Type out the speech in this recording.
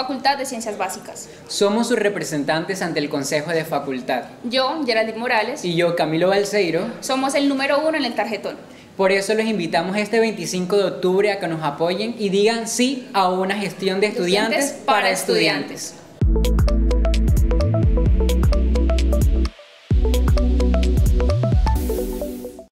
Facultad de Ciencias Básicas. Somos sus representantes ante el Consejo de Facultad. Yo, Geraldine Morales, Y yo, Camilo Balseiro. somos el número 1 en el tarjetón. Por eso los invitamos este 25 de octubre a que nos apoyen y digan sí a una gestión de estudiantes para estudiantes.